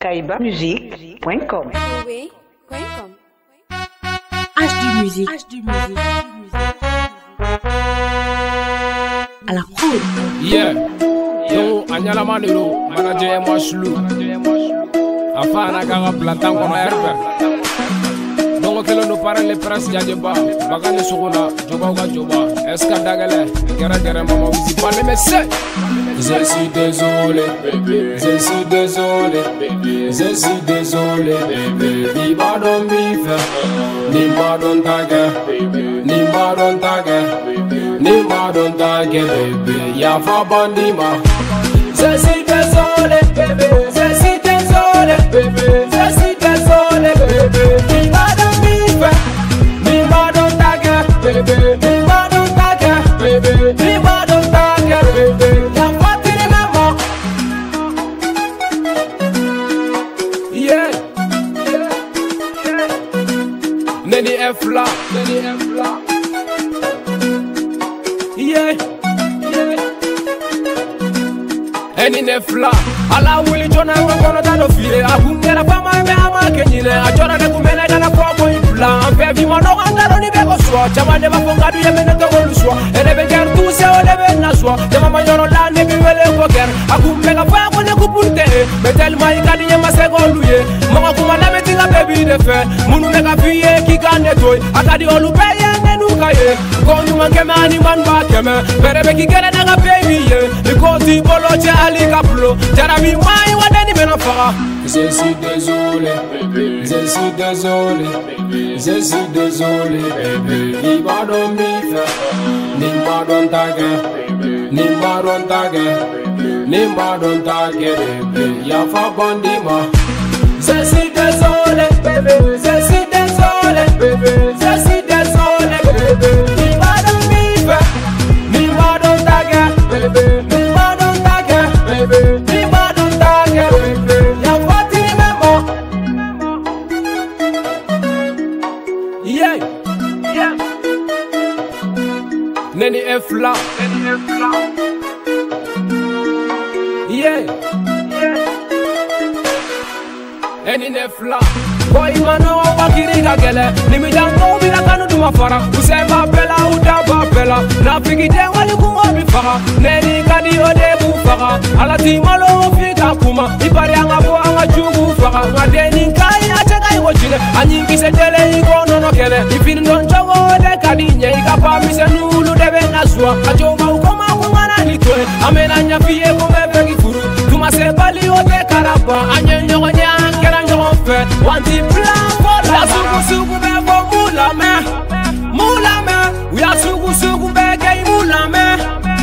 kaibamusique.com. HD Musique. À la prod. Yeah. Donc, Anyala Manero, manager moi chelou. Afana kanga plantan kono herbe. Donc kelo no parle les princes jadeba. Bagane suguna, joba uga joba. Eskandagale, gere mama wisi parle mais c'est. Je suis désolé, bébé. Je suis désolé, bébé. Je suis désolé, bébé. Ni pardon mi fait, ni pardon tage, ni pardon tage, ni pardon tage, bébé. Ya fa bandima. Je suis désolé, bébé. Je suis désolé, bébé. Je suis désolé, bébé. Ni pardon mi fait, ni pardon tage, bébé. Ni pardon tage, bébé. Ni pardon tage, bébé. Neni F-la, yeah. Eni nefla, ala wili jona wangono dano file. Akungera fama eme ama kenyile. Ajora de kumene dana kwa kwa ipula. Ampe vima no andalo ni beko swa. Chama de bafongadu ya mene togo luswa. Erebe ger tuse o lebe naswa. Chama mayoro la nebi wele kwa ger. Akumbega faya kone kupurte. Metel maikadi nye masego luye. Mga kumana metinga baby de fe. Munu mega fiye kika netoy. Akadi olu peye nenuka ye. Konyu mangeme ani manba keme. Berebe kikere naga baby ye. Likoti bolo che ali kaplo. Jarabi mai wadeni menafara. Je suis désolé, bébé. Je suis désolé, bébé. Je suis désolé, bébé. Ni pardon mi fait, ni pardon tage, ni pardon tage, ni pardon tage, bébé. Ya fa bandima. Je suis désolé, bébé. Je suis désolé, bébé. Je suis désolé, bébé. Ni pardon mi fait, ni pardon tage, bébé. Ni pardon tage, bébé. Ni pardon tage, bébé. Ya fa yeah, yeah. Neni F-la, yeah, Neni F-la. Boy mano wakiri kagele, nimi jango bila kanu duma fara. Usema bela udaba bela, na figi de wali kuma bifara. Neni kadi ode bufara, alati malo fika kuma. Ibari anga bo anga jugu fara. Ngadeni kai acheka iwojile, anyingi se tele ikono no kele. Ifini non jogo de kadinye, ikapa mise nulu debe naswa. Ajoba ukoma kumana nitwe, amena nyafiye kume pegi furu. Tuma se bali ode karaba, anyenyo wanyang kera nyon fe. Wanti plan for la sugu be for mula me. We are sugu be gay mula me.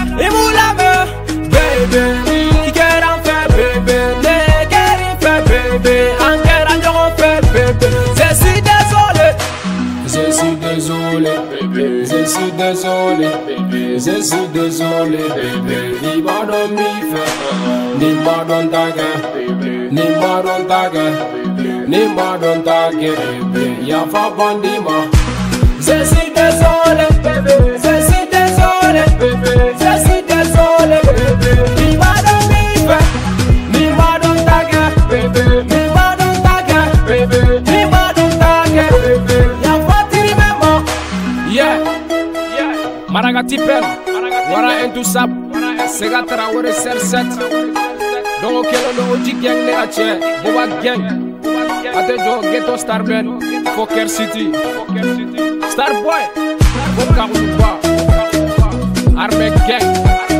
Baby, get on fe baby, ne get in fe baby, angera nyon fe baby. Je suis désolé, je suis désolé, baby. Je suis désolé, baby. Je suis désolé, baby. Ni pardon mi fait, ni pardon tage, ni pardon tage, ni pardon tage, baby. Ya fa bandima. Je suis désolé, baby. Je suis désolé, baby. Je suis désolé, baby. Ni pardon mi fait, ni pardon tage, baby. Ni pardon tage, baby. Ni pardon tage, baby. Ya fa tirimemo. Yeah, Maragati pen, wara entu sab, sega Traoré ser7. Donc kelo no oji gang ne ache, boba gang. Ate jo ghetto star ben, Fokker City. Star boy, Fokker Uba, Arme gang.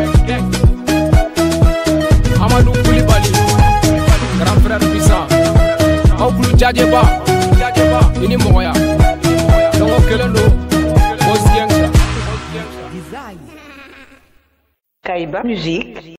Amadou Koulibaly, grand frère Bisa. Auklu Jadjeba, ini moya. Donc kelo no Kaibamusique.